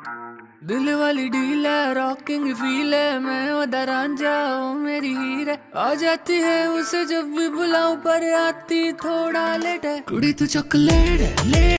दिल वाली डील है, रॉकिंग फील है, मैं ओदा रांझा ओ मेरी हीर है। आ जाती है उसे जब भी बुलाऊं पर आती थोड़ा लेट है। कुड़ी तू चॉकलेट है,